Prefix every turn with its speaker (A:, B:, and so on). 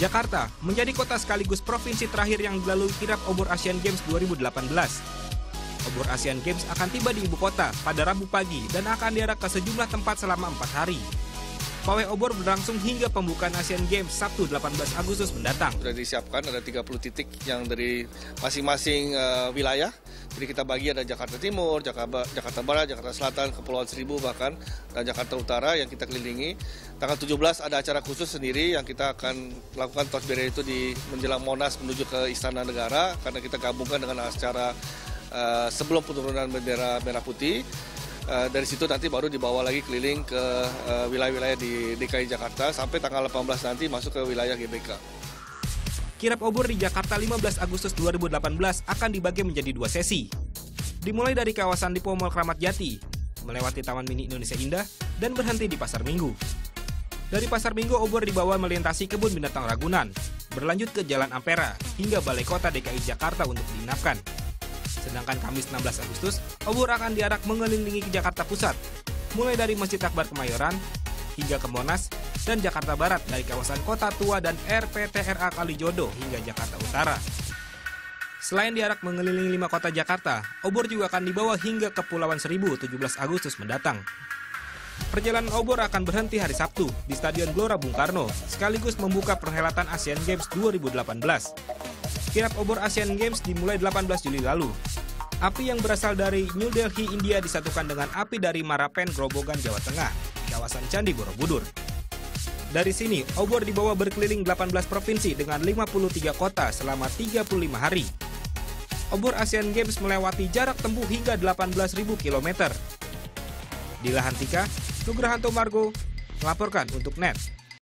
A: Jakarta menjadi kota sekaligus provinsi terakhir yang dilalui kirap obor Asian Games 2018. Obor Asian Games akan tiba di ibu kota pada Rabu pagi dan akan diarak ke sejumlah tempat selama 4 hari. Pawai obor berlangsung hingga pembukaan Asian Games Sabtu 18 Agustus mendatang.
B: Sudah disiapkan ada 30 titik yang dari masing-masing wilayah. Jadi kita bagi ada Jakarta Timur, Jakarta Barat, Jakarta Selatan, Kepulauan Seribu bahkan, dan Jakarta Utara yang kita kelilingi. Tanggal 17 ada acara khusus sendiri yang kita akan lakukan torch bearer itu di menjelang Monas menuju ke Istana Negara karena kita gabungkan dengan acara sebelum penurunan bendera merah putih. Dari situ nanti baru dibawa lagi keliling ke wilayah-wilayah di DKI Jakarta sampai tanggal 18 nanti masuk ke wilayah GBK.
A: Kirap obor di Jakarta 15 Agustus 2018 akan dibagi menjadi 2 sesi. Dimulai dari kawasan Dipo Mall Kramat Jati, melewati Taman Mini Indonesia Indah, dan berhenti di Pasar Minggu. Dari Pasar Minggu, obor dibawa melintasi Kebun Binatang Ragunan, berlanjut ke Jalan Ampera, hingga Balai Kota DKI Jakarta untuk diinapkan. Sedangkan Kamis 16 Agustus, obor akan diarak mengelilingi ke Jakarta Pusat, mulai dari Masjid Akbar Kemayoran, hingga ke Monas, dan Jakarta Barat dari kawasan Kota Tua dan RPTRA Kalijodo hingga Jakarta Utara. Selain diarak mengelilingi 5 kota Jakarta, obor juga akan dibawa hingga ke Kepulauan Seribu 17 Agustus mendatang. Perjalanan obor akan berhenti hari Sabtu di Stadion Gelora Bung Karno, sekaligus membuka perhelatan Asian Games 2018. Kirap obor Asian Games dimulai 18 Juli lalu. Api yang berasal dari New Delhi, India disatukan dengan api dari Marapen, Grobogan, Jawa Tengah, di kawasan Candi Borobudur. Dari sini, obor dibawa berkeliling 18 provinsi dengan 53 kota selama 35 hari. Obor Asian Games melewati jarak tempuh hingga 18.000 km. Dilahantika, Nugrahanto Margo melaporkan untuk NET.